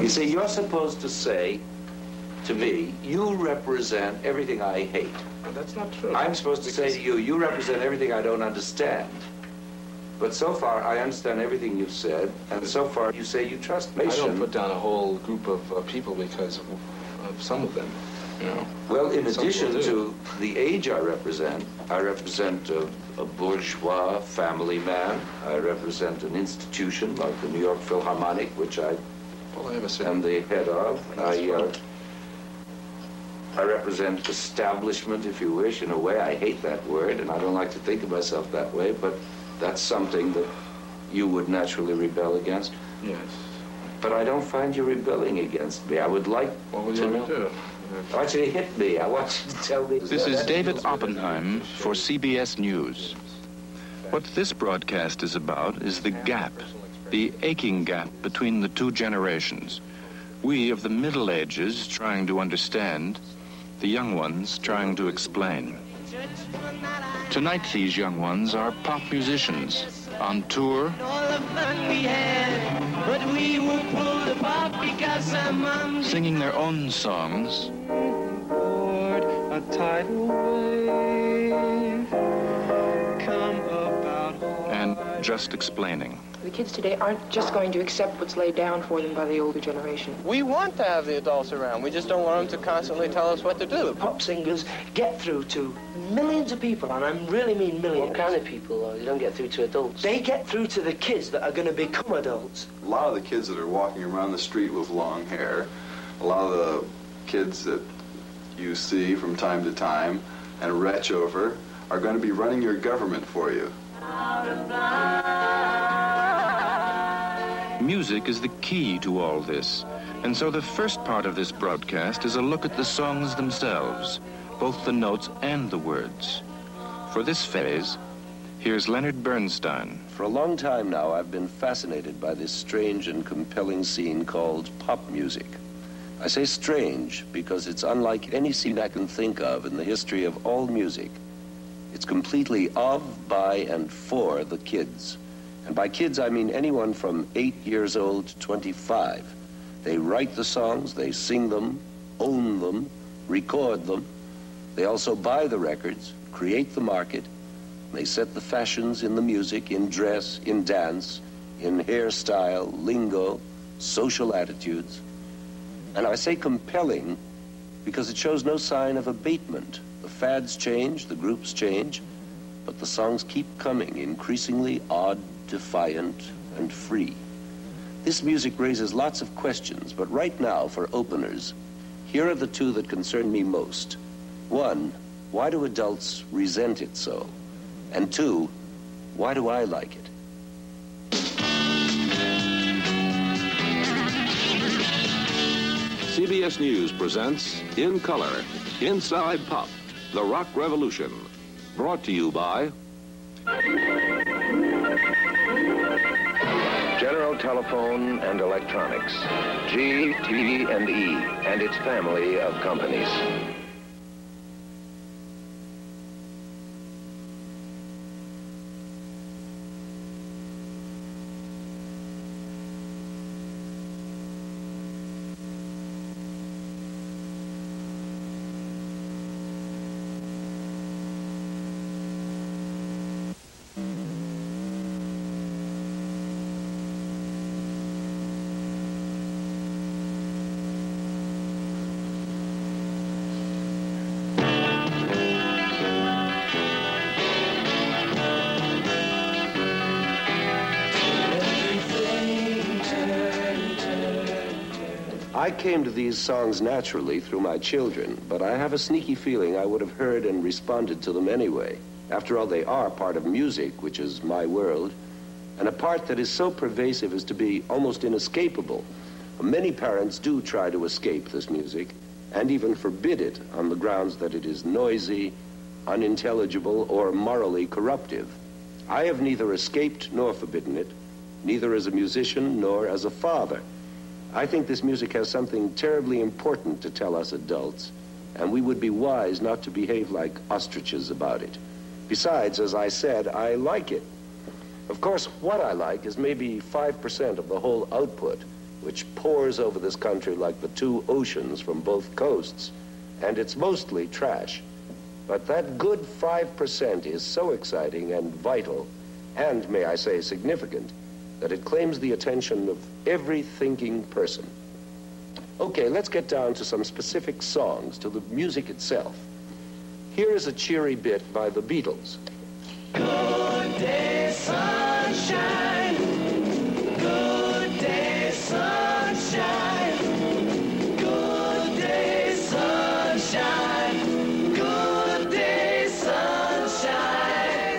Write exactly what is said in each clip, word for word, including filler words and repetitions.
You see, you're supposed to say to me, you represent everything I hate. But that's not true. I'm supposed to because... say to you, you represent everything I don't understand. But so far, I understand everything you've said, and so far, you say you trust me. I don't put down a whole group of uh, people because of, of some of them, you know. Well, in addition to the age I represent, I represent a, a bourgeois family man. I represent an institution like the New York Philharmonic, which I, well, I have a am the head of. I, uh, I represent establishment, if you wish. In a way, I hate that word, and I don't like to think of myself that way, but that's something that you would naturally rebel against. Yes. But I don't find you rebelling against me. I would like what would to you know. do? I want you to hit me. I want you to tell me. This is David Oppenheim for C B S News. What this broadcast is about is the gap, the aching gap between the two generations. We of the Middle Ages trying to understand, the young ones trying to explain. Tonight, these young ones are pop musicians on tour, singing their own songs, a tidal wave come about, and just explaining. The kids today aren't just going to accept what's laid down for them by the older generation. We want to have the adults around. We just don't want them to constantly tell us what to do. Pop singers get through to millions of people, and I really mean millions. What kind of people, though? You don't get through to adults. They get through to the kids that are going to become adults. A lot of the kids that are walking around the street with long hair, a lot of the kids that you see from time to time and retch over are going to be running your government for you. Music is the key to all this, and so the first part of this broadcast is a look at the songs themselves, both the notes and the words. For this phase, here's Leonard Bernstein. For a long time now, I've been fascinated by this strange and compelling scene called pop music. I say strange because it's unlike any scene I can think of in the history of all music. It's completely of, by, and for the kids. And by kids, I mean anyone from eight years old to twenty-five. They write the songs, they sing them, own them, record them. They also buy the records, create the market. They set the fashions in the music, in dress, in dance, in hairstyle, lingo, social attitudes. And I say compelling because it shows no sign of abatement. The fads change, the groups change, but the songs keep coming, increasingly odd, defiant, and free. This music raises lots of questions, but right now, for openers, here are the two that concern me most. One, why do adults resent it so? And two, why do I like it? C B S News presents In Color, Inside Pop, The Rock Revolution. Brought to you by General Telephone and Electronics, G, T, and E, and its family of companies. I came to these songs naturally through my children, but I have a sneaky feeling I would have heard and responded to them anyway. After all, they are part of music, which is my world, and a part that is so pervasive as to be almost inescapable. Many parents do try to escape this music, and even forbid it on the grounds that it is noisy, unintelligible, or morally corruptive. I have neither escaped nor forbidden it, neither as a musician nor as a father. I think this music has something terribly important to tell us adults, and we would be wise not to behave like ostriches about it. Besides, as I said, I like it. Of course, what I like is maybe five percent of the whole output. which pours over this country like the two oceans from both coasts, and it's mostly trash. But that good five percent is so exciting and vital, and, may I say, significant, that it claims the attention of every thinking person. Okay, let's get down to some specific songs, to the music itself. Here is a cheery bit by the Beatles. Good day, sunshine. Good day, sunshine. Good day, sunshine. Good day, sunshine.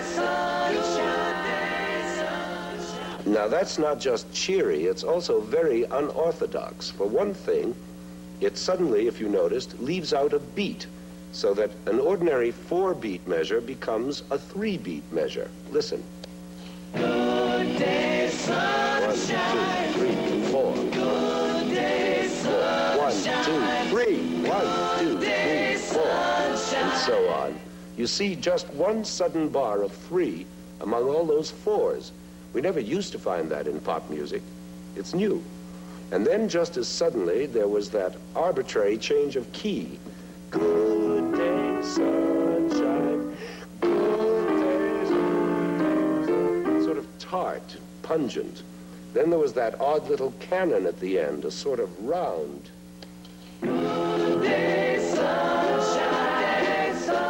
Sunshine. Now, that's not just cheery, it's also very unorthodox. For one thing, it suddenly, if you noticed, leaves out a beat, so that an ordinary four-beat measure becomes a three-beat measure. Listen. Good day, sunshine. One, two, three, four. Good day, sunshine. One, two, three. One, two, three, four. And so on. You see just one sudden bar of three among all those fours. We never used to find that in pop music. It's new. And then just as suddenly, there was that arbitrary change of key. Good day, sunshine. Good day, sunshine. Sort of tart, pungent. Then there was that odd little canon at the end, a sort of round. Good day, sunshine,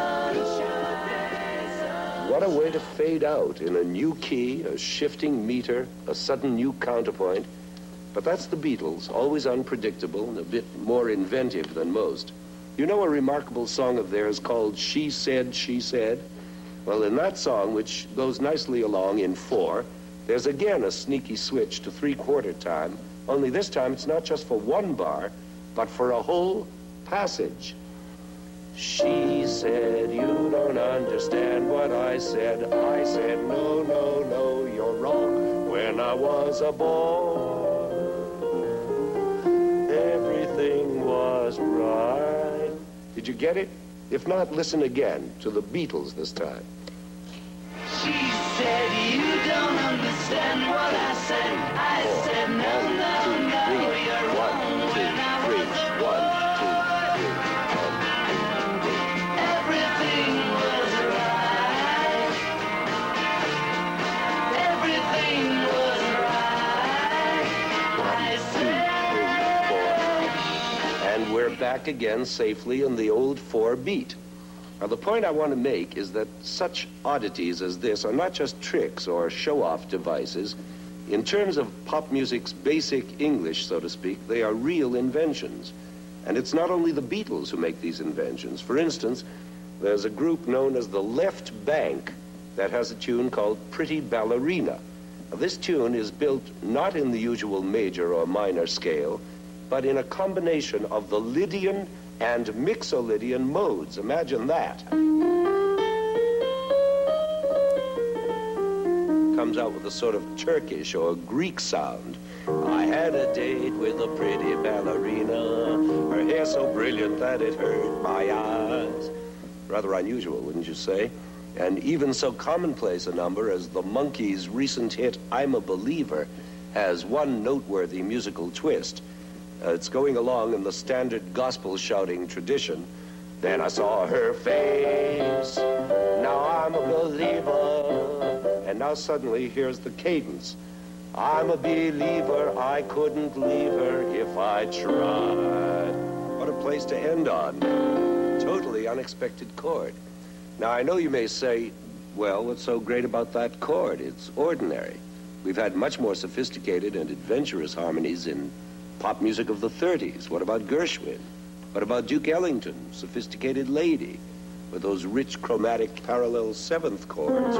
sunshine. What a way to fade out in a new key, a shifting meter, a sudden new counterpoint. But that's the Beatles, always unpredictable and a bit more inventive than most. You know a remarkable song of theirs called She Said, She Said? Well, in that song, which goes nicely along in four, there's again a sneaky switch to three-quarter time, only this time it's not just for one bar, but for a whole passage. She said, you don't understand what I said. I said, no, no, no, you're wrong. When I was a boy, everything was right. Did you get it? If not, listen again to the Beatles this time. She said, you don't understand what I said. I Four. said, no, One, no, two, no, three. you're One, wrong. two, When I three. was a One, boy, two, three. One, two, everything was right. Everything was right. I said, and we're back again safely in the old four beat. Now, the point I want to make is that such oddities as this are not just tricks or show-off devices. In terms of pop music's basic English, so to speak, they are real inventions. And it's not only the Beatles who make these inventions. For instance, there's a group known as the Left Bank that has a tune called Pretty Ballerina. Now, this tune is built not in the usual major or minor scale, but in a combination of the Lydian and Mixolydian modes. Imagine that. Comes out with a sort of Turkish or Greek sound. I had a date with a pretty ballerina, her hair so brilliant that it hurt my eyes. Rather unusual, wouldn't you say? And even so commonplace a number as the Monkees' recent hit, I'm a Believer, has one noteworthy musical twist. Uh, it's going along in the standard gospel shouting tradition. Then I saw her face, now I'm a believer. And now suddenly here's the cadence. I'm a believer, I couldn't leave her if I tried. What a place to end on. Totally unexpected chord. Now I know you may say, well, what's so great about that chord? It's ordinary. We've had much more sophisticated and adventurous harmonies in pop music of the thirties. What about Gershwin? What about Duke Ellington, Sophisticated Lady, with those rich chromatic parallel seventh chords?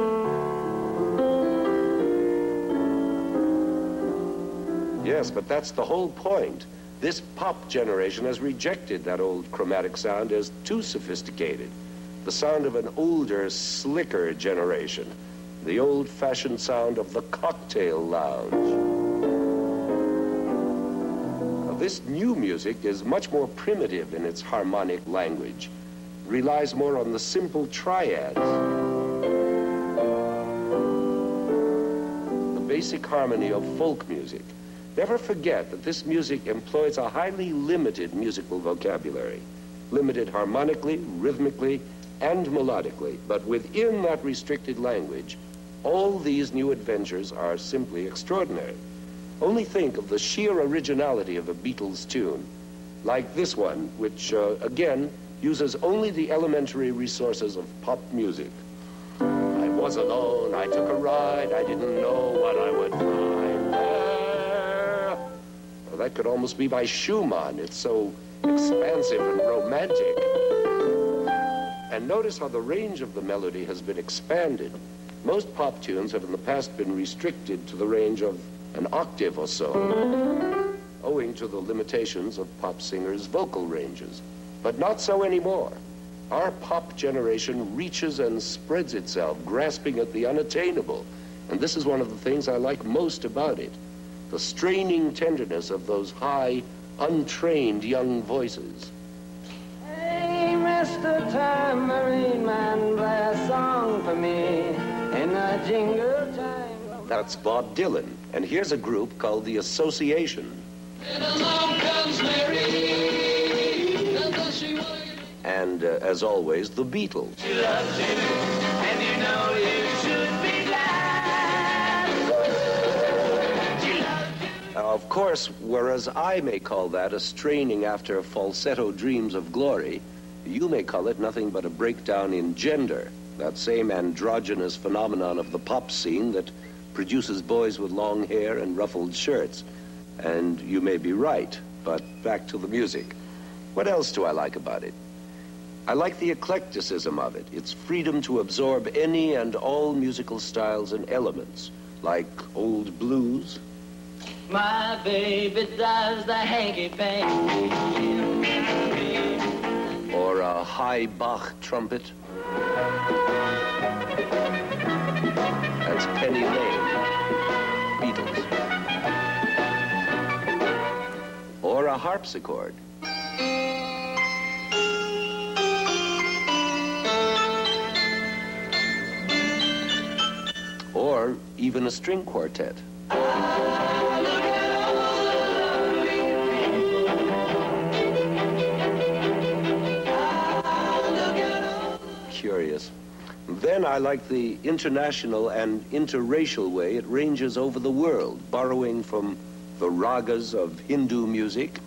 Yes, but that's the whole point. This pop generation has rejected that old chromatic sound as too sophisticated. The sound of an older, slicker generation. The old-fashioned sound of the cocktail lounge. This new music is much more primitive in its harmonic language, relies more on the simple triads. The basic harmony of folk music. Never forget that this music employs a highly limited musical vocabulary, limited harmonically, rhythmically, and melodically. But within that restricted language, all these new adventures are simply extraordinary. Only think of the sheer originality of a Beatles tune, like this one, which, uh, again, uses only the elementary resources of pop music. I was alone, I took a ride, I didn't know what I would find there. Well, that could almost be by Schumann. It's so expansive and romantic. And notice how the range of the melody has been expanded. Most pop tunes have in the past been restricted to the range of an octave or so, owing to the limitations of pop singers' vocal ranges. But not so anymore. Our pop generation reaches and spreads itself, grasping at the unattainable. And this is one of the things I like most about it, the straining tenderness of those high, untrained young voices. Hey, Mister Tambourine Man, play a song for me in a jingle time. That's Bob Dylan, and here's a group called The Association. And along comes Mary, and does she want you? And, uh, as always, the Beatles. She loves you, and you know you should be glad. She loves you. Now, of course, whereas I may call that a straining after falsetto dreams of glory, you may call it nothing but a breakdown in gender, that same androgynous phenomenon of the pop scene that produces boys with long hair and ruffled shirts. And you may be right, but back to the music. What else do I like about it? I like the eclecticism of it, its freedom to absorb any and all musical styles and elements, like old blues. My baby does the hanky-panky. Or a high Bach trumpet. That's Penny Lane, Beatles. Or a harpsichord. Or even a string quartet. Curious. Then I like the international and interracial way it ranges over the world, borrowing from the ragas of Hindu music,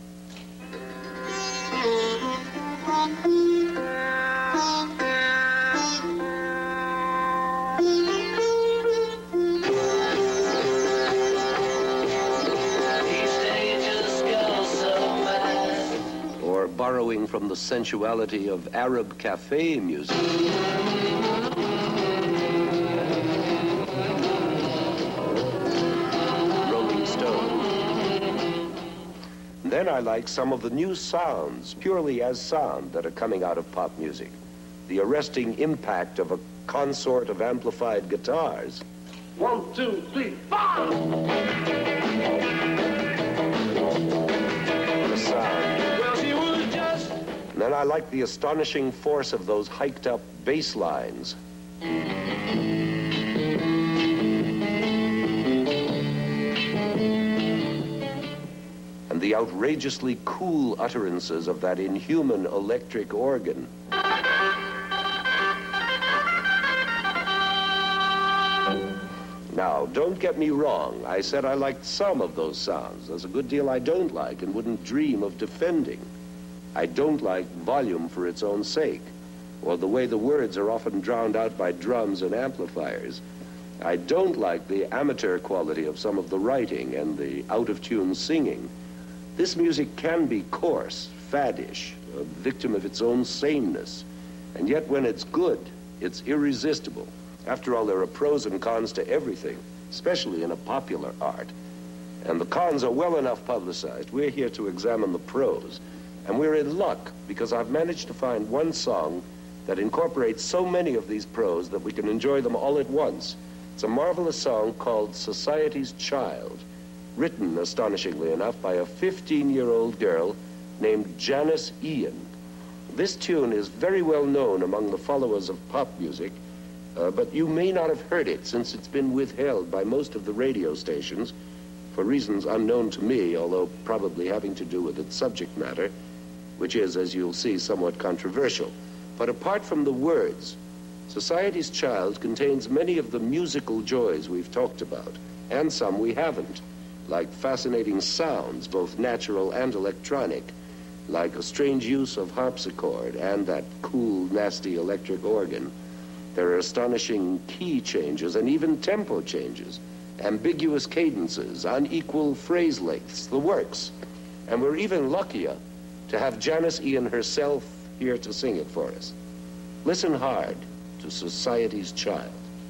or borrowing from the sensuality of Arab cafe music. Then I like some of the new sounds, purely as sound, that are coming out of pop music. The arresting impact of a consort of amplified guitars. One, two, three, four! What a sound. Well, she was just... And then I like the astonishing force of those hiked-up bass lines. And the outrageously cool utterances of that inhuman electric organ. Now, don't get me wrong. I said I liked some of those sounds. There's a good deal I don't like and wouldn't dream of defending. I don't like volume for its own sake, or the way the words are often drowned out by drums and amplifiers. I don't like the amateur quality of some of the writing and the out-of-tune singing. This music can be coarse, faddish, a victim of its own sameness. And yet when it's good, it's irresistible. After all, there are pros and cons to everything, especially in a popular art. And the cons are well enough publicized. We're here to examine the pros. And we're in luck, because I've managed to find one song that incorporates so many of these pros that we can enjoy them all at once. It's a marvelous song called Society's Child, written, astonishingly enough, by a fifteen-year-old girl named Janice Ian. This tune is very well known among the followers of pop music, uh, but you may not have heard it since it's been withheld by most of the radio stations for reasons unknown to me, although probably having to do with its subject matter, which is, as you'll see, somewhat controversial. But apart from the words, Society's Child contains many of the musical joys we've talked about, and some we haven't, like fascinating sounds, both natural and electronic, like a strange use of harpsichord and that cool, nasty electric organ. There are astonishing key changes and even tempo changes, ambiguous cadences, unequal phrase lengths, the works. And we're even luckier to have Janice Ian herself here to sing it for us. Listen hard to Society's Child.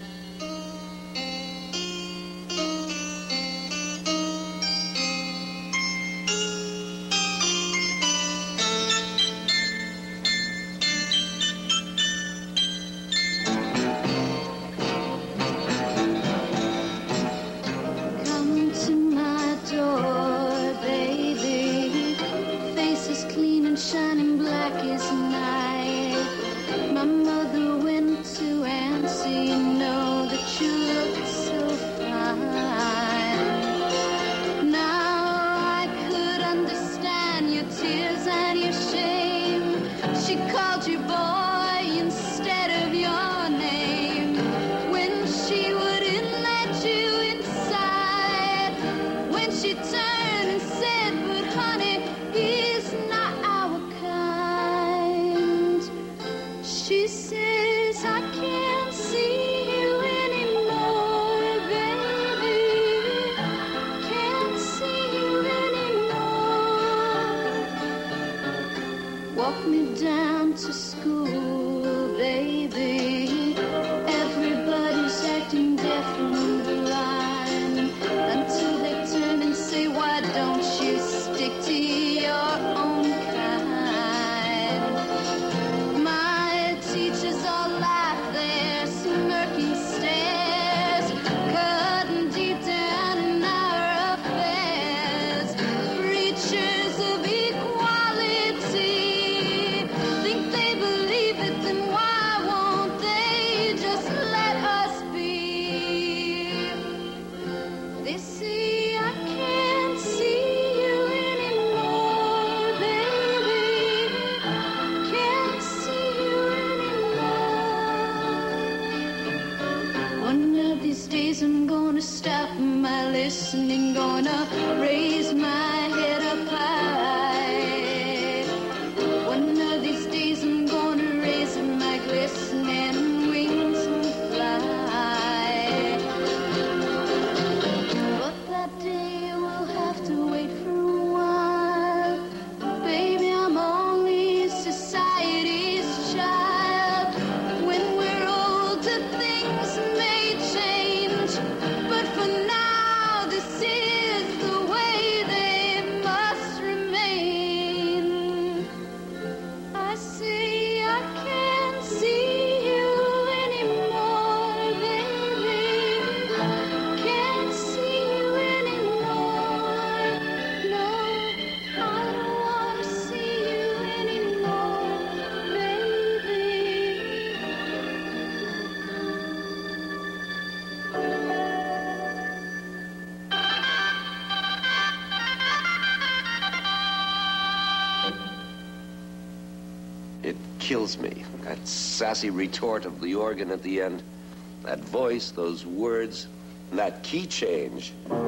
Kills me. That sassy retort of the organ at the end, that voice, those words, and that key change.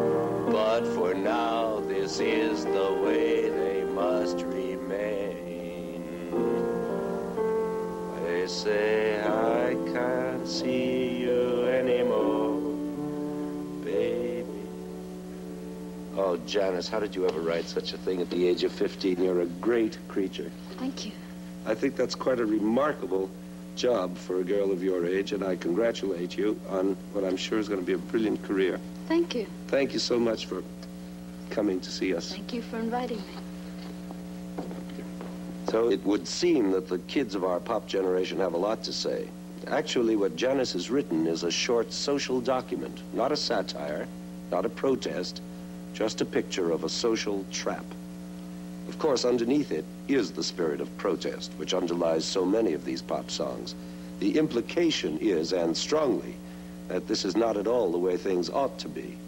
But for now, this is the way they must remain. They say I can't see you anymore, baby. Oh, Janice, how did you ever write such a thing at the age of fifteen? You're a great creature. Thank you. I think that's quite a remarkable job for a girl of your age, and I congratulate you on what I'm sure is going to be a brilliant career. Thank you. Thank you so much for coming to see us. Thank you for inviting me. So it would seem that the kids of our pop generation have a lot to say. Actually, what Janice has written is a short social document, not a satire, not a protest, just a picture of a social trap. Of course, underneath it is the spirit of protest, which underlies so many of these pop songs. The implication is, and strongly, that this is not at all the way things ought to be.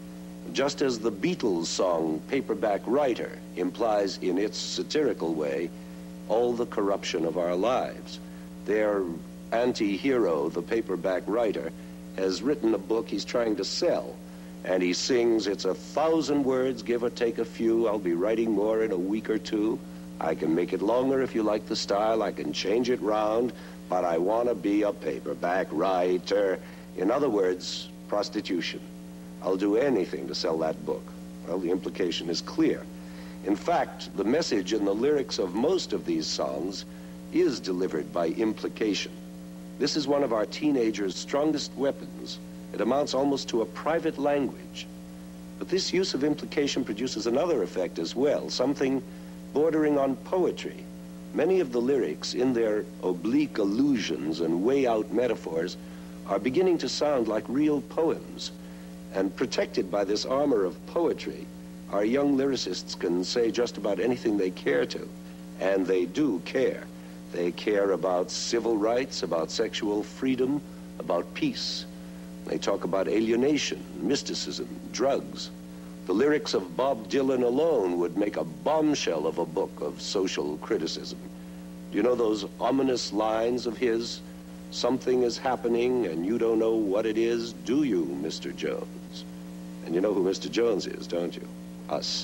just as the Beatles song Paperback Writer implies in its satirical way all the corruption of our lives. Their anti-hero, the paperback writer, has written a book he's trying to sell, and he sings, "It's a thousand words, give or take a few. I'll be writing more in a week or two. I can make it longer if you like the style. I can change it round, but I want to be a paperback writer." In other words, prostitution. I'll do anything to sell that book. Well, the implication is clear. In fact, the message in the lyrics of most of these songs is delivered by implication. This is one of our teenagers' strongest weapons. It amounts almost to a private language. But this use of implication produces another effect as well, something bordering on poetry. Many of the lyrics, in their oblique allusions and way-out metaphors, are beginning to sound like real poems. And protected by this armor of poetry, our young lyricists can say just about anything they care to. And they do care. They care about civil rights, about sexual freedom, about peace. They talk about alienation, mysticism, drugs. The lyrics of Bob Dylan alone would make a bombshell of a book of social criticism. Do you know those ominous lines of his? "Something is happening and you don't know what it is, do you, Mister Jones?" And you know who Mister Jones is, don't you? Us.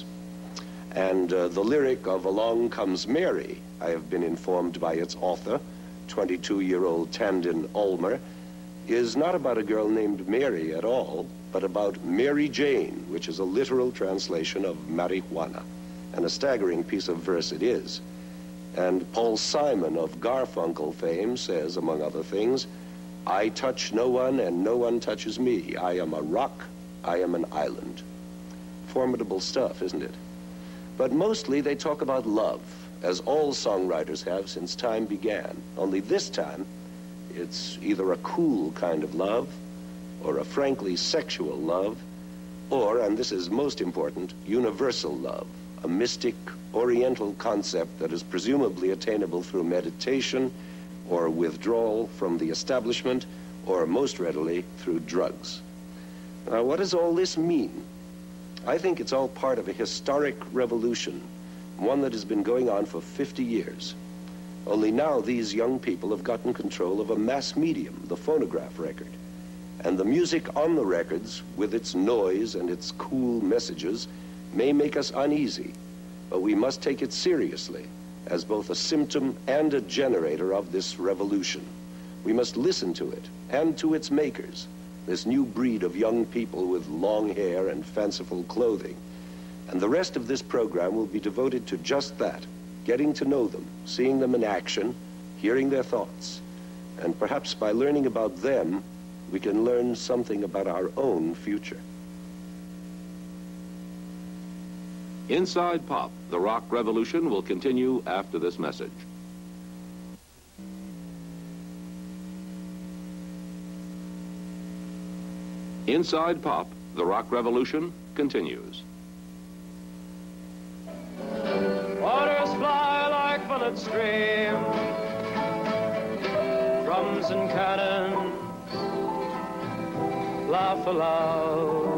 And uh, the lyric of "Along Comes Mary," I have been informed by its author, twenty-two-year-old Tandon Ulmer, is not about a girl named Mary at all, but about Mary Jane, which is a literal translation of marijuana. And a staggering piece of verse it is. And Paul Simon of Garfunkel fame says, among other things, "I touch no one and no one touches me. I am a rock, I am an island." Formidable stuff, isn't it? But mostly they talk about love, as all songwriters have since time began. Only this time, it's either a cool kind of love, or a frankly sexual love, or, and this is most important, universal love, a mystic oriental concept that is presumably attainable through meditation, or withdrawal from the establishment, or most readily through drugs. Now, what does all this mean? I think it's all part of a historic revolution, one that has been going on for fifty years. Only now these young people have gotten control of a mass medium, the phonograph record. And the music on the records, with its noise and its cool messages, may make us uneasy, but we must take it seriously as both a symptom and a generator of this revolution. We must listen to it and to its makers, this new breed of young people with long hair and fanciful clothing. And the rest of this program will be devoted to just that, getting to know them, seeing them in action, hearing their thoughts. And perhaps by learning about them, we can learn something about our own future. Inside Pop, the rock revolution will continue after this message. Inside Pop, the rock revolution continues. Waters fly like bullet stream, drums and cannon laugh aloud.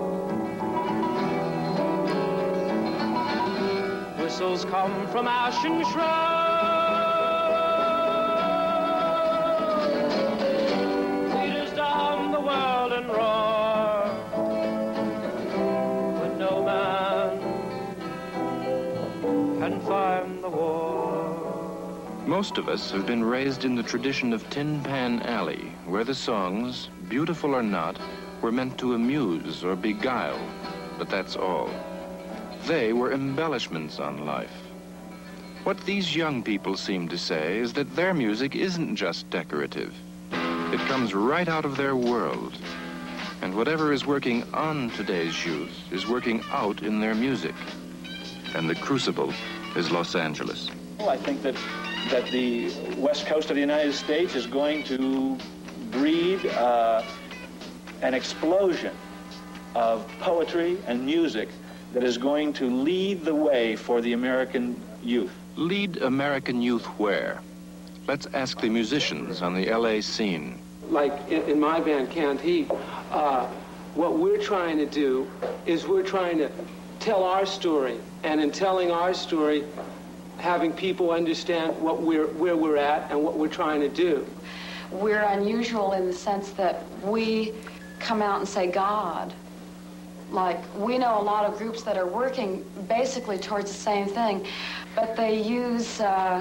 Whistles come from ashen shrouds. Leaders down the world and roar, but no man can find the war. Most of us have been raised in the tradition of Tin Pan Alley, where the songs, beautiful or not, were meant to amuse or beguile, but that's all. They were embellishments on life. What these young people seem to say is that their music isn't just decorative. It comes right out of their world. And whatever is working on today's youth is working out in their music. And the crucible is Los Angeles. Well, I think that, that the west coast of the United States is going to breed uh, an explosion of poetry and music that is going to lead the way for the American youth. Lead American youth where? Let's ask the musicians on the L A scene. Like in, in my band, Canned Heat, uh, What we're trying to do is we're trying to tell our story, and in telling our story, having people understand what we're, where we're at and what we're trying to do. We're unusual in the sense that we come out and say God. Like, we know a lot of groups that are working basically towards the same thing, but they use, uh,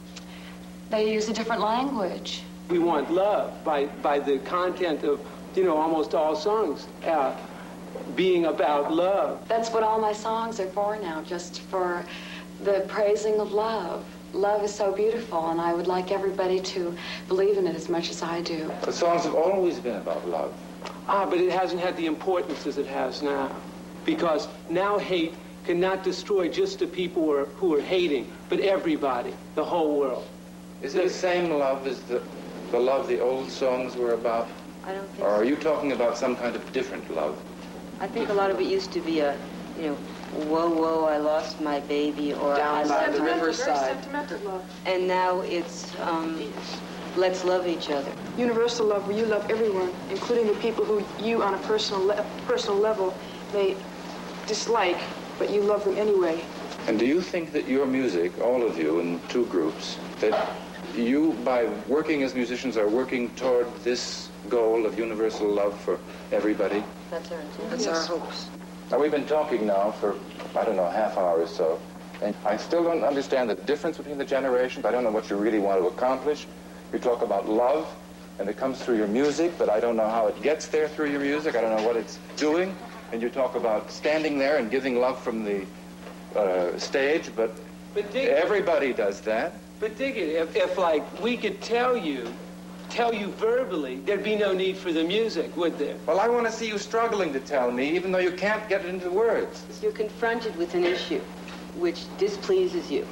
they use a different language. We want love by, by the content of, you know, almost all songs uh, being about love. That's what all my songs are for now, just for the praising of love. Love is so beautiful, and I would like everybody to believe in it as much as I do. The songs have always been about love. Ah, but it hasn't had the importance as it has now. Because now hate cannot destroy just the people who are, who are hating, but everybody, the whole world. Is it the same love as the, the love the old songs were about? I don't think Or are so. you talking about some kind of different love? I think a lot of it used to be a, you know, whoa, whoa, I lost my baby, or Down I by the love- riverside. Sentimental love. And now it's, um, let's love each other. Universal love, where you love everyone, including the people who you, on a personal le personal level, may dislike, but you love them anyway. And do you think that your music, all of you in two groups, that you, by working as musicians, are working toward this goal of universal love for everybody? That's our intention. That's our hopes. Now, we've been talking now for, I don't know, half hour or so, and I still don't understand the difference between the generations. I don't know what you really want to accomplish. You talk about love, and it comes through your music, but I don't know how it gets there through your music. I don't know what it's doing. And you talk about standing there and giving love from the uh, stage, but, but dig everybody does that. But dig it, if, if like we could tell you, tell you verbally, there'd be no need for the music, would there? Well, I want to see you struggling to tell me, even though you can't get it into words. You're confronted with an issue which displeases you,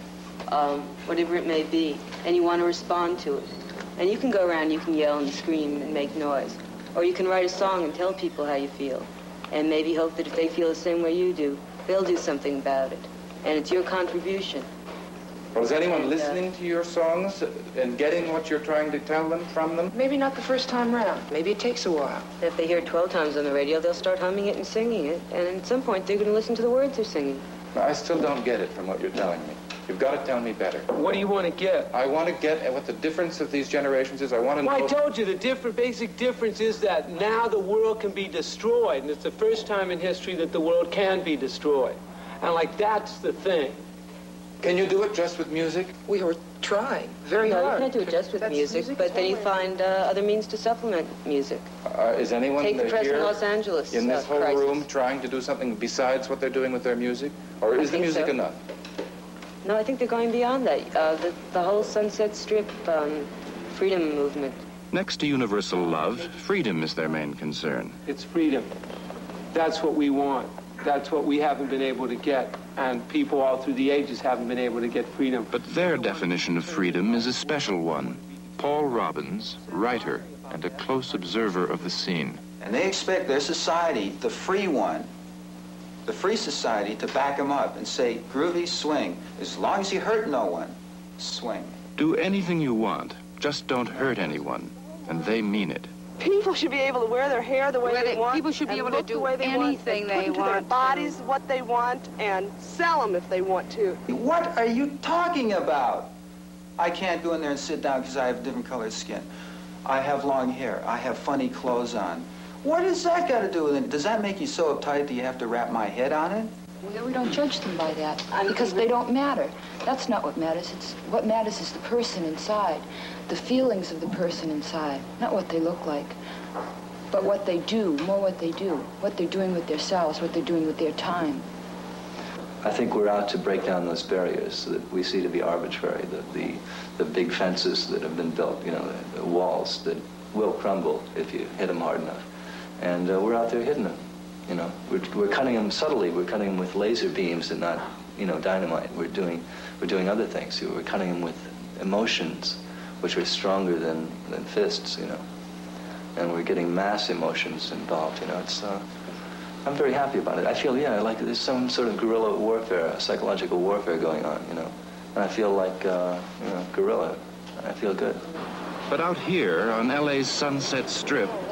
um, whatever it may be, and you want to respond to it. And you can go around, you can yell and scream and make noise. Or you can write a song and tell people how you feel, and maybe hope that if they feel the same way you do, they'll do something about it. And it's your contribution. Well, is anyone And, uh, listening to your songs and getting what you're trying to tell them from them? Maybe not the first time round. Maybe it takes a while. If they hear it twelve times on the radio, they'll start humming it and singing it, and at some point they're going to listen to the words they're singing. I still don't get it from what you're telling me. You've got to tell me better. What do you want to get? I want to get at what the difference of these generations is. I want to Well, know... I told you the different, basic difference is that now the world can be destroyed, and it's the first time in history that the world can be destroyed. And like, that's the thing. Can you do it just with music? We were trying very no, hard. you can't do it just with That's music, music but is then you one way. find uh, other means to supplement music. Uh, is anyone Take the here present Los Angeles in this uh, whole crisis. room trying to do something besides what they're doing with their music? Or I is the think music so. enough? No, I think they're going beyond that. Uh, the, the whole Sunset Strip um, freedom movement. Next to universal love, freedom is their main concern. It's freedom. That's what we want. That's what we haven't been able to get. And people all through the ages haven't been able to get freedom. But their definition of freedom is a special one. Paul Robbins, writer and a close observer of the scene. And they expect their society, the free one, the free society, to back them up and say, groovy, swing. As long as you hurt no one, swing. Do anything you want, just don't hurt anyone, and they mean it. People should be able to wear their hair the way Well, they they- want. people should be and able to look do the way they anything want, and they put into their want. bodies what they want and sell them if they want to. What are you talking about? I can't go in there and sit down because I have different colored skin. I have long hair. I have funny clothes on. What does that got to do with it? Does that make you so uptight that you have to wrap my head on it? We, we don't judge them by that, because they don't matter. That's not what matters. It's what matters is the person inside, the feelings of the person inside, not what they look like, but what they do, more what they do, what they're doing with themselves, what they're doing with their time. I think we're out to break down those barriers that we see to be arbitrary, the, the, the big fences that have been built, you know, the, the walls that will crumble if you hit them hard enough. And uh, we're out there hitting them, you know. We're, we're cutting them subtly. We're cutting them with laser beams and not, you know, dynamite. We're doing, we're doing other things. We're cutting them with emotions, which are stronger than, than fists, you know. And we're getting mass emotions involved, you know. It's, uh, I'm very happy about it. I feel, yeah, like there's some sort of guerrilla warfare, psychological warfare going on, you know. And I feel like, uh, you know, guerrilla. I feel good. But out here on L A's Sunset Strip,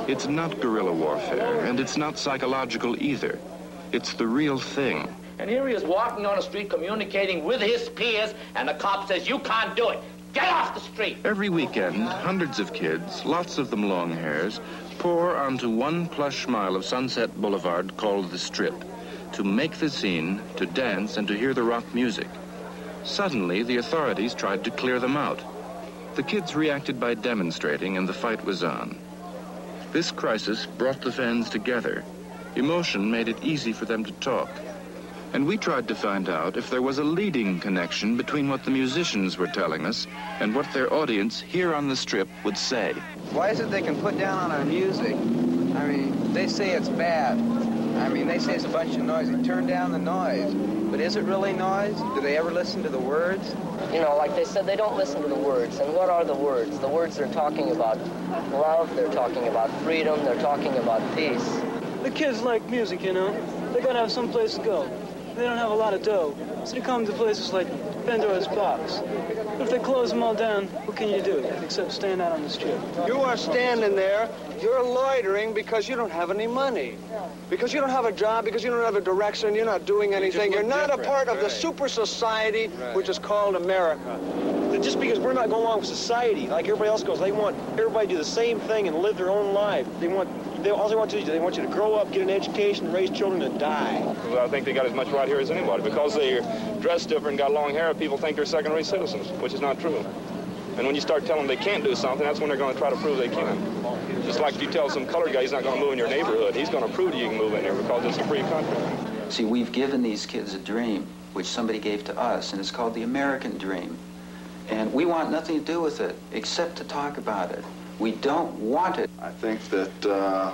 It's not guerrilla warfare, and it's not psychological either. It's the real thing. And here he is walking on the street communicating with his peers, and the cop says, you can't do it. Get off the street. Every weekend, hundreds of kids, lots of them long hairs, pour onto one plush mile of Sunset Boulevard called the Strip, to make the scene, to dance, and to hear the rock music. Suddenly, the authorities tried to clear them out. The kids reacted by demonstrating, and the fight was on. This crisis brought the fans together. Emotion made it easy for them to talk. And we tried to find out if there was a leading connection between what the musicians were telling us and what their audience here on the Strip would say. Why is it they can put down on our music? I mean, they say it's bad. I mean, they say it's a bunch of noise. They turn down the noise. But is it really noise? Do they ever listen to the words? You know, like they said, they don't listen to the words. And what are the words? The words they're talking about love, they're talking about freedom, they're talking about peace. The kids like music, you know. They gotta have some place to go. They don't have a lot of dough, so they come to places like Pandora's Box. But if they close them all down, what can you do except stand out on the street? You are standing there, you're loitering because you don't have any money. Because you don't have a job, because you don't have a direction, you're not doing anything. You're not a part of the super society which is called America. Just because we're not going along with society like everybody else goes, they want everybody to do the same thing and live their own life. They want, they, all they want to do is they want you to grow up, get an education, raise children, and die. Well, I think they got as much right here as anybody. Because they're dressed different and got long hair, people think they're second-rate citizens, which is not true. And when you start telling them they can't do something, that's when they're going to try to prove they can. Just like if you tell some colored guy he's not going to move in your neighborhood, he's going to prove to you can move in there because it's a free country. See, we've given these kids a dream, which somebody gave to us, and it's called the American dream. And we want nothing to do with it, except to talk about it. We don't want it. I think that uh,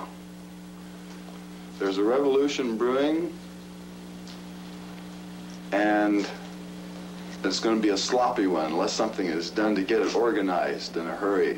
there's a revolution brewing, and it's going to be a sloppy one unless something is done to get it organized in a hurry.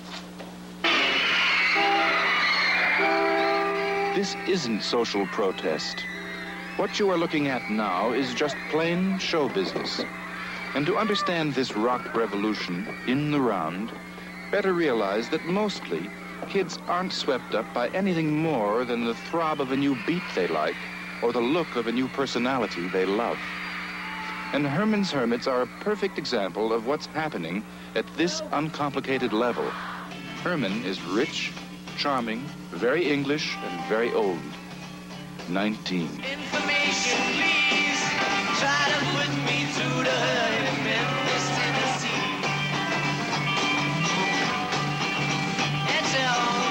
This isn't social protest. What you are looking at now is just plain show business. And to understand this rock revolution in the round, better realize that mostly kids aren't swept up by anything more than the throb of a new beat they like or the look of a new personality they love. And Herman's Hermits are a perfect example of what's happening at this uncomplicated level. Herman is rich, charming, very English, and very old. nineteen. Information, please. Try to put me through the hood in Memphis, Tennessee. That's all.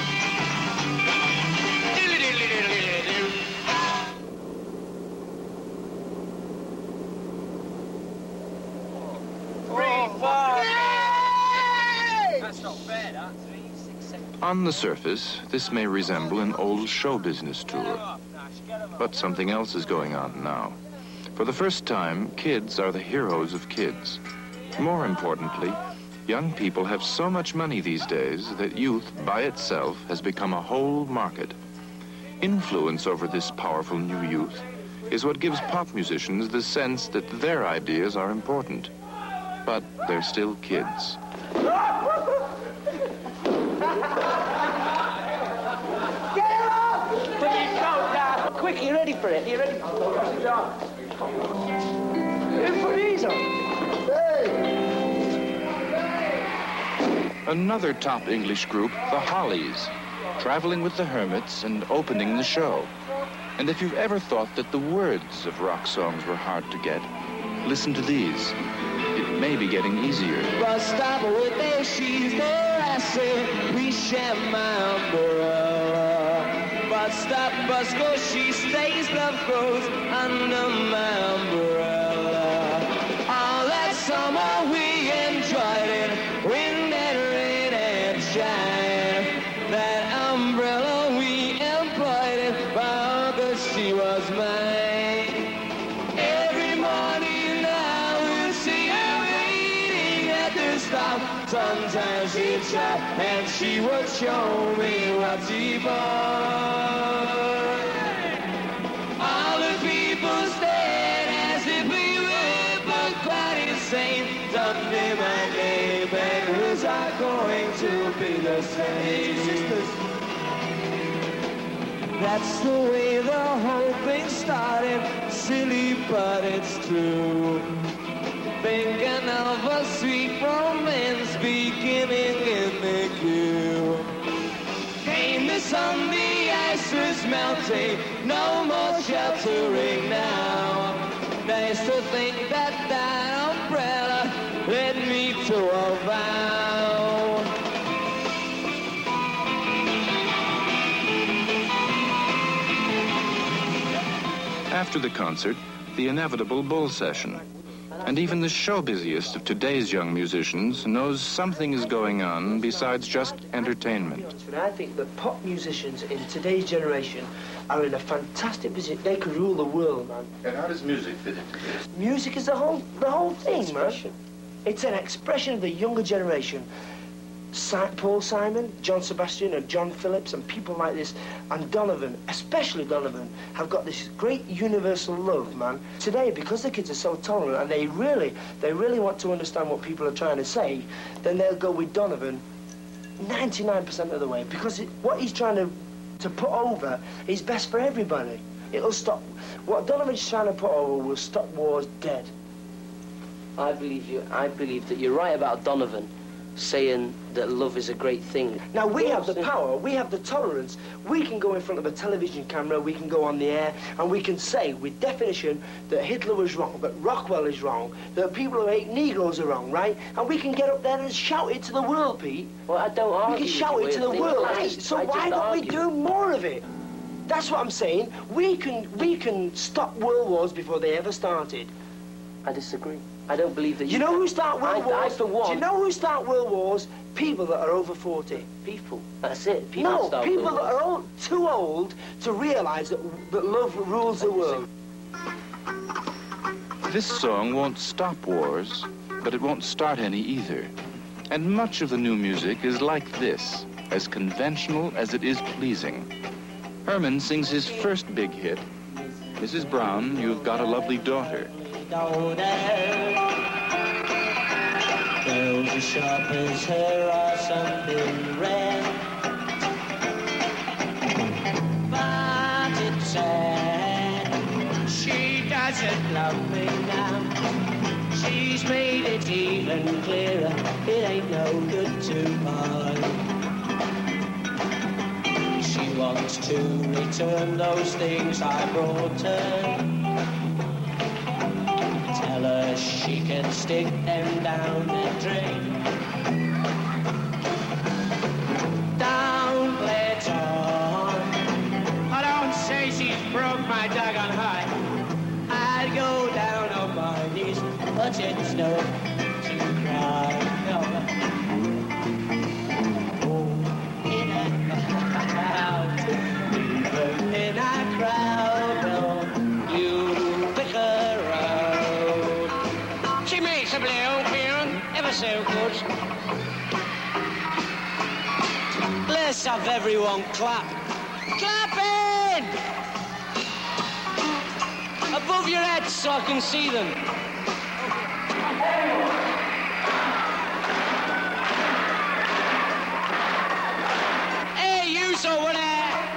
Three, four. Yay! That's not bad, huh? Three, six, seven. On the surface, this may resemble an old show business tour. But something else is going on now. For the first time, kids are the heroes of kids. More importantly, young people have so much money these days that youth by itself has become a whole market. Influence over this powerful new youth is what gives pop musicians the sense that their ideas are important. But they're still kids. Quick, you ready for it? You ready? Put these on. Another top English group, the Hollies, traveling with the Hermits and opening the show. And if you've ever thought that the words of rock songs were hard to get, listen to these. It may be getting easier. Bus stop with there, she's there, I say, we share my umbrella. Bus stop, bus go, she stays, love grows under my umbrella. All that summer we enjoyed it, wind and rain and shine. That umbrella we employed it, for cause she was mine. Every morning now we'll see her waiting at the stop. Sometimes she'd try and she would show me what she bought. All the people stared as if we were but quite insane. Someday my name and hers are going to be the same. That's the way the whole thing started. Silly, but it's true. Thinking of a sweet romance beginning in the queue. Came the sun, the ice was melting. No more sheltering now. Nice to think that that umbrella led me to a vow. After the concert, the inevitable bull session. And even the show busiest of today's young musicians knows something is going on besides just entertainment. I think the pop musicians in today's generation are in a fantastic position. They could rule the world, man. And how does music fit into this? Music is the whole, the whole thing, man. It's an expression of the younger generation. Si Paul Simon, John Sebastian, and John Phillips, and people like this, and Donovan, especially Donovan, have got this great universal love, man. Today, because the kids are so tolerant, and they really, they really want to understand what people are trying to say, then they'll go with Donovan ninety-nine percent of the way, because it, what he's trying to, to put over is best for everybody. It'll stop, what Donovan's trying to put over will stop wars dead. I believe you, I believe that you're right about Donovan saying that love is a great thing. Now, we have the power, we have the tolerance. We can go in front of a television camera, we can go on the air, and we can say, with definition, that Hitler was wrong, that Rockwell is wrong, that people who hate Negroes are wrong, right? And we can get up there and shout it to the world, Pete. Well, I don't argue. We can shout it to the world. Right. So I why don't argue. we do more of it? That's what I'm saying. We can, we can stop world wars before they ever started. I disagree. I don't believe that you... You know can. who start world I, wars? I, for one... Do you know who start world wars? People that are over forty. People. That's it. People no, start people world that wars. are old, too old to realise that, that love rules the world. This song won't stop wars, but it won't start any either. And much of the new music is like this, as conventional as it is pleasing. Herman sings his first big hit, Missus Brown, You've Got a Lovely Daughter. Girls as sharp as her are something rare. But it's sad, she doesn't love me now. She's made it even clearer, it ain't no good to buy. She wants to return those things I brought her. Tell her she can stick them down the drain. Don't let on. I don't say she's broke my doggone heart. I'd go down on my knees, but it's no to cry. No. Oh, in a crowd, even in a crowd, no, you pick her out. She makes a blow, Baron, ever so good. Let's have everyone clap. Clapping! Above your heads so I can see them. Hey, you over there!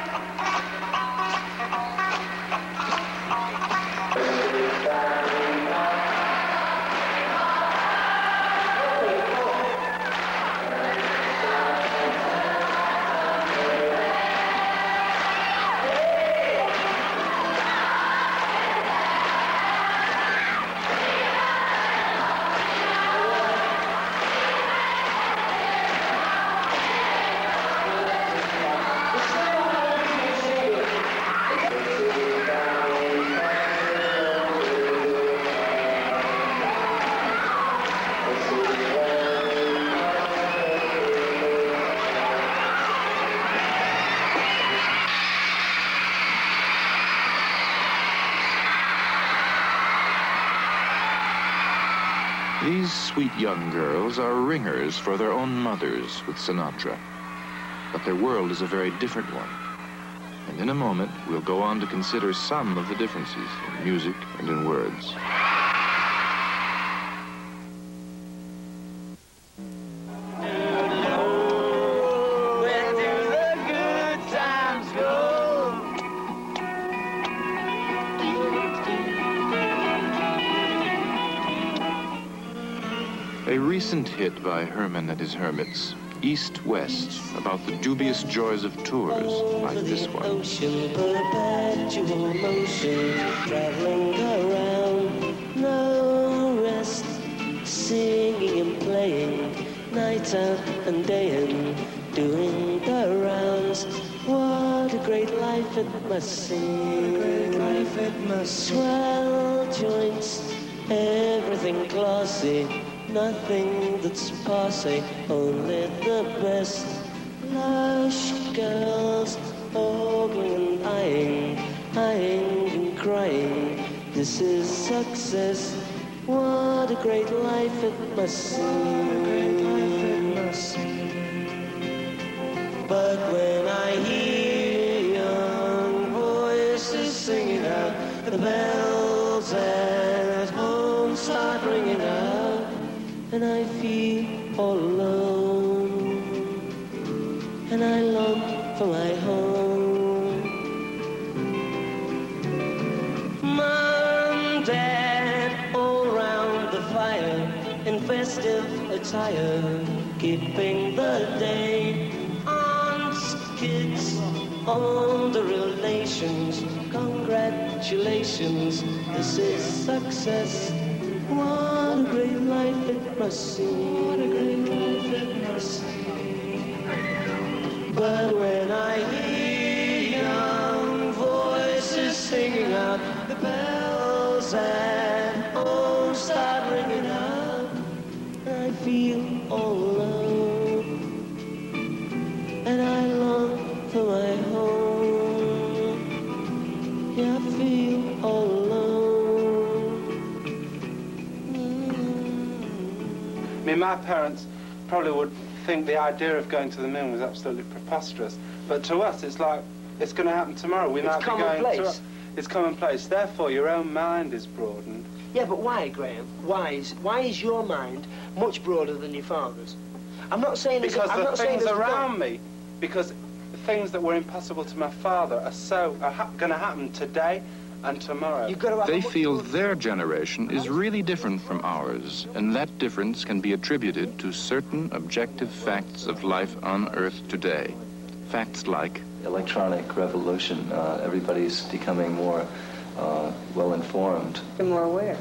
These sweet young girls are ringers for their own mothers with Sinatra. But their world is a very different one. And in a moment, we'll go on to consider some of the differences in music and in words. Where do the good times go? A recent hit by Herman and his Hermits, East-West, about the dubious joys of tours like this one. Ocean, perpetual motion, traveling around, no rest, singing and playing, night out and day in, doing the rounds. What a great life it must seem. What a great life it must seem. Swell joints, everything glossy, nothing that's passe, only the best. Lush girls, ogling and eyeing, eyeing and crying. This is success. What a great life it must seem. What a great life it must seem. But when I hear young voices singing out, the bells at home start ringing out, and I feel all alone, and I long for my home. Mom, Dad, all round the fire, in festive attire, keeping the day. Aunts, kids, all the relations, congratulations, this is success. What a great life it must seem. What a great life it must seem. But when I hear young voices singing out, the bells at home start ringing out, I feel all alone, and I long for my home. Yeah, I feel all alone. I mean, my parents probably would think the idea of going to the moon was absolutely preposterous. But to us, it's like, it's going to happen tomorrow. We It's might be going commonplace. to... It's commonplace. Therefore, your own mind is broadened. Yeah, but why, Graham? Why is why is your mind much broader than your father's? I'm not saying there's- Because I'm the not saying things there's around wrong. me, because things that were impossible to my father are so are ha going to happen today and tomorrow. They feel their generation is really different from ours, and that difference can be attributed to certain objective facts of life on Earth today. Facts like Electronic revolution. Uh, everybody's becoming more uh, well-informed. They're more aware,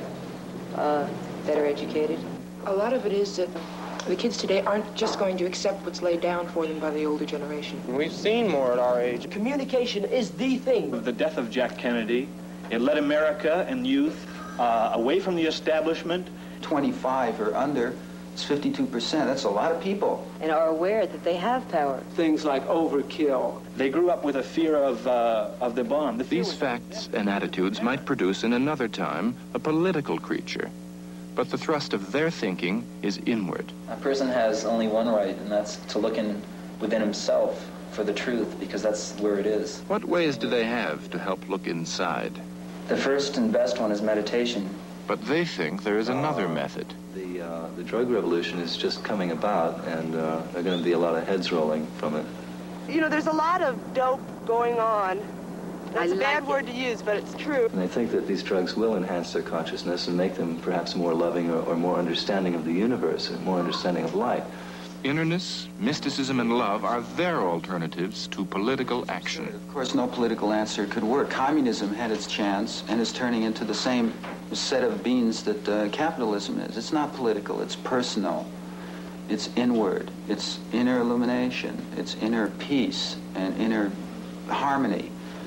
uh, better educated. A lot of it is that the kids today aren't just going to accept what's laid down for them by the older generation. We've seen more at our age. Communication is the thing. With the death of Jack Kennedy, it led America and youth uh, away from the establishment. twenty-five or under, it's fifty-two percent. That's a lot of people. And are aware that they have power. Things like overkill. They grew up with a fear of, uh, of the bomb. The these facts and attitudes might produce in another time a political creature. But the thrust of their thinking is inward. A person has only one right, and that's to look in within himself for the truth, because that's where it is. What ways do they have to help look inside? The first and best one is meditation. But they think there is another method. The, uh, the drug revolution is just coming about, and uh, there are going to be a lot of heads rolling from it. You know, there's a lot of dope going on. That's a bad word to use, but it's true. And they think that these drugs will enhance their consciousness and make them perhaps more loving or, or more understanding of the universe and more understanding of life. Innerness, mysticism, and love are their alternatives to political action. Of course, no political answer could work. Communism had its chance and is turning into the same set of beans that uh, capitalism is. It's not political, it's personal. It's inward. It's inner illumination. It's inner peace and inner harmony.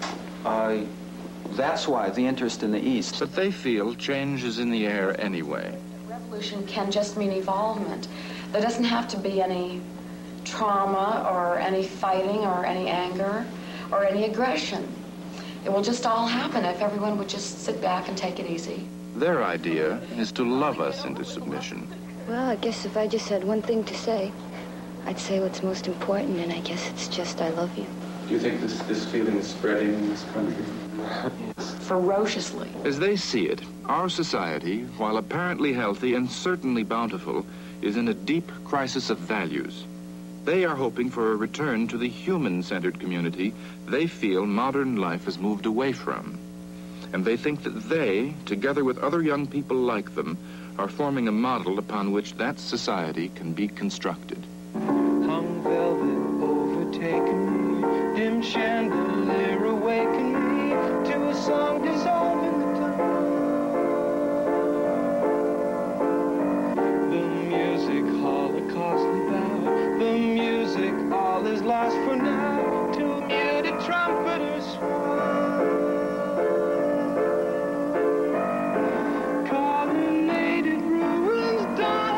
Uh, that's why the interest in the East. But they feel change is in the air anyway. Revolution can just mean evolvement. There doesn't have to be any trauma or any fighting or any anger or any aggression. It will just all happen if everyone would just sit back and take it easy. Their idea is to love us into submission. Well, I guess if I just had one thing to say, I'd say what's most important, and I guess it's just I love you. Do you think this, this feeling is spreading in this country? Ferociously. As they see it, our society, while apparently healthy and certainly bountiful, is in a deep crisis of values. They are hoping for a return to the human-centered community they feel modern life has moved away from. And they think that they, together with other young people like them, are forming a model upon which that society can be constructed. Hung velvet overtaken me, dim chandelier awaken me to a song dissolving the time. The music holocaustly bow, the music all is lost for now, till muted trumpeters swell. Colonnaded ruins die.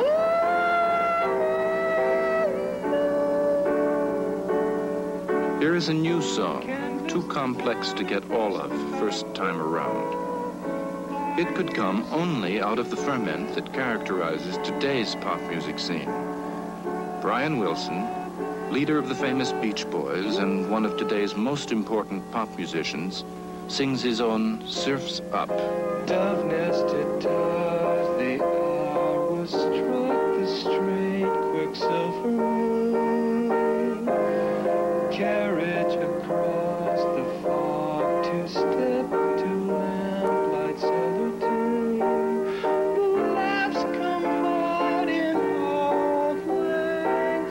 Here is a new song, too complex to get all of first time around. It could come only out of the ferment that characterizes today's pop music scene. Brian Wilson, leader of the famous Beach Boys and one of today's most important pop musicians, sings his own Surf's Up. Dove-nested towers, the hour was struck, the straight quicksilver moon. Carriage across the fog, to step to lamplight solitude. The laughs come hard in old lang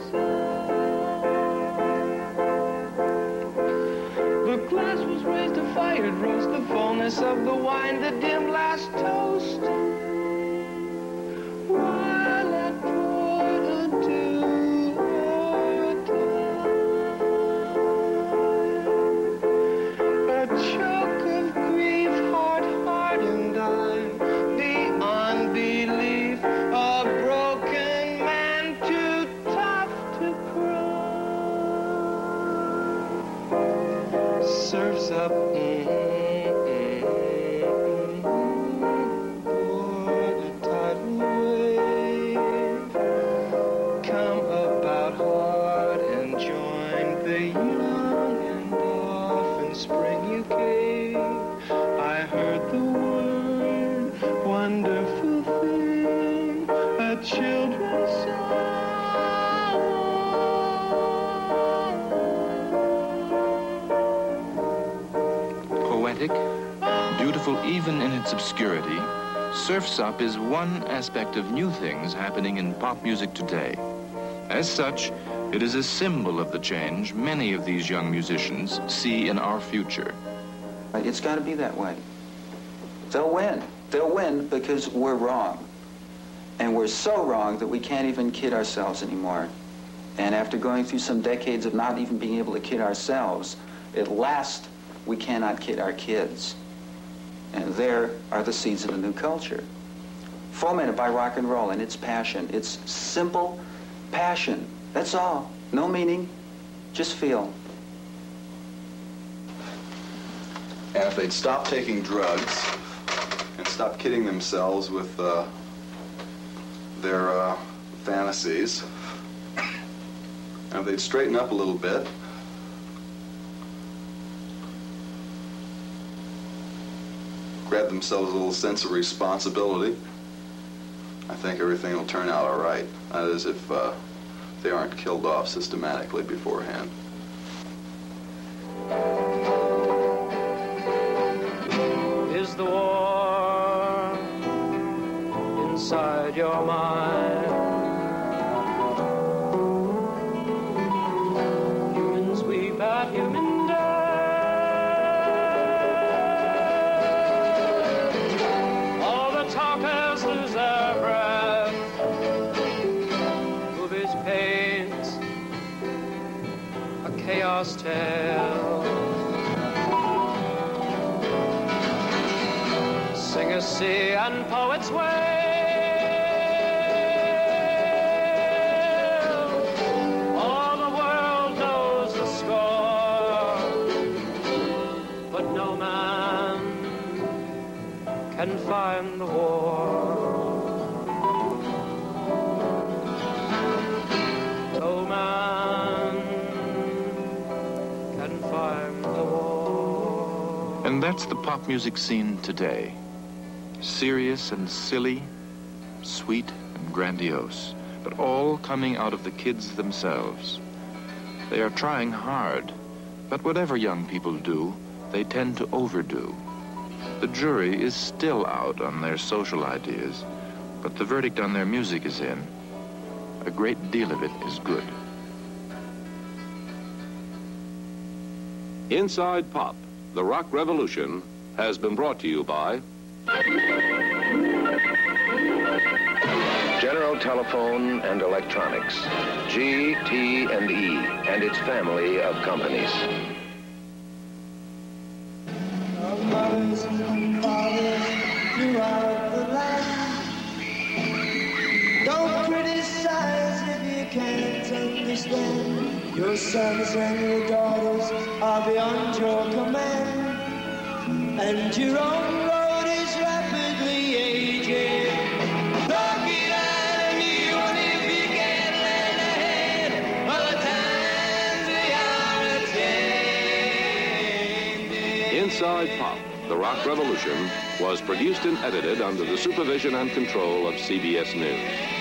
syne. The glass was raised, a fire rose, the fullness of the wine, the dim last toast. While I poured unto our time, a choke of grief, heart hardened I'm, the unbelief, a broken man too tough to cry. Surf's up. Beautiful even in its obscurity, Surf's Up is one aspect of new things happening in pop music today. As such, it is a symbol of the change many of these young musicians see in our future. It's got to be that way. They'll win. They'll win because we're wrong. And we're so wrong that we can't even kid ourselves anymore. And after going through some decades of not even being able to kid ourselves, at last we cannot kid our kids. And there are the seeds of the new culture. Fomented by rock and roll and its passion. It's simple passion. That's all. No meaning, just feel. And if they'd stop taking drugs and stop kidding themselves with uh, their uh, fantasies, and if they'd straighten up a little bit, grab themselves a little sense of responsibility, I think everything will turn out all right. That is, if uh, they aren't killed off systematically beforehand. Is the war inside your mind? Humans weep at human death. All the talkers lose their breath. Movies paint a chaos tale. Singers see and poets wail. All the world knows the score, but no man can find the war. No man can find the war. And that's the pop music scene today. Serious and silly, sweet and grandiose, but all coming out of the kids themselves. They are trying hard, but whatever young people do, they tend to overdo. The jury is still out on their social ideas, but the verdict on their music is in. A great deal of it is good. Inside Pop, the rock revolution, has been brought to you by General Telephone and Electronics, G, T, and E, and its family of companies. Mothers and fathers throughout the land, don't criticize if you can't understand. Your sons and your daughters are beyond your command, and your own road is rapidly aging. Don't get out of new one if you can't lend a hand, while the times they are a-changing. Inside Pop, the rock revolution, was produced and edited under the supervision and control of C B S News.